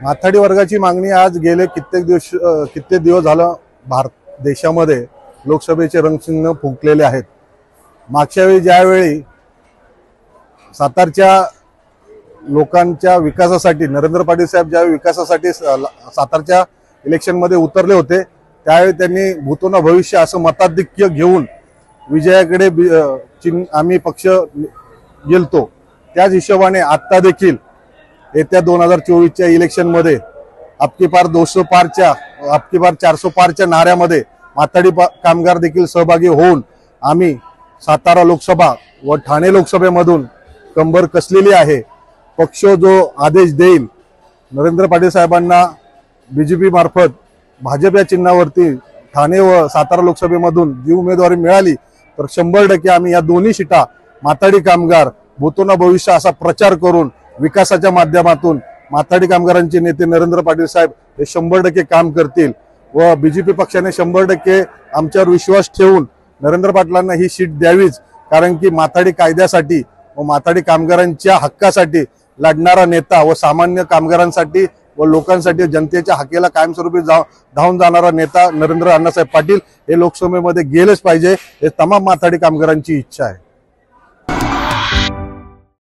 माथाडी वर्गाची मागणी आज गेले कित्येक दिवस झालं भारत देशामध्ये लोकसभेचे रणशिंग फुंकलेले आहेत। मागच्या वेळी ज्यावेळी सातारच्या लोकांच्या विकासासाठी नरेंद्र पाटील साहेब ज्यावेळी विकासासाठी सातारच्या इलेक्शन मध्ये उतरले होते त्यावेळी त्यांनी भूतो न भविष्य असं मताधिक्य घेऊन विजयाकडे आम्ही पक्ष गेलतो। त्याच हिशोबाने आता देखील येत्या 2024च्या इलेक्शन मध्ये आपकी पार 200 पारच्या आपकी पार 400 पारच्या नाऱ्यामध्ये माथाडी कामगार देखील सहभागी होऊन आम्ही सातारा लोकसभा व ठाणे लोकसभेमधून कंबर कसलेली आहे। पक्ष जो आदेश देईल नरेंद्र पाटील साहेबांना बीजेपी मार्फत भाजप या चिन्हावरती ठाणे व सातारा लोकसभेमधून जी उमेदवारी मिळाली तर 100% आम्ही या दोन्ही सीटा माथाडी कामगार भूतो न भविष्य असा प्रचार करून विकासाच्या माध्यमातून माथाडी कामगारांचे नेते नरेंद्र पाटील साहेब हे 100% काम करतील व बीजेपी पक्षाने 100% आमच्यावर विश्वास ठेवून नरेंद्र पाटलांना ही सीट द्यावीच, कारण की माथाडी कायद्यासाठी व माथाडी कामगारांच्या हक्कासाठी लढणारा नेता व सामान्य कामगारांसाठी व लोकांसाठी जनतेच्या हक्काला कायमस्वरूपी धावून जाणारा नेता नरेंद्र अण्णासाहेब पाटील हे लोकसभेमध्ये गेलेच पाहिजे, हे तमाम माथाडी कामगारांची इच्छा आहे।